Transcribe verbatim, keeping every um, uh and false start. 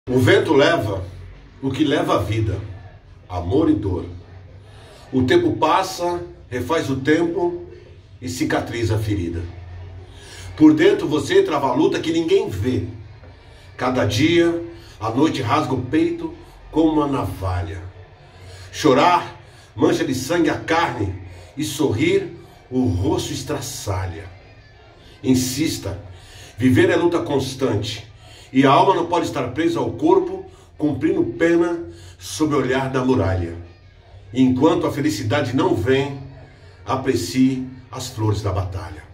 O vento leva o que leva a vida, amor e dor. O tempo passa, refaz o tempo e cicatriza a ferida. Por dentro você trava a luta que ninguém vê. Cada dia a noite rasga o peito como uma navalha. Chorar mancha de sangue a carne e sorrir o rosto estraçalha. Insista, viver é luta constante e a alma não pode estar presa ao corpo, cumprindo pena sob o olhar da muralha. E enquanto a felicidade não vem, aprecie as flores da batalha.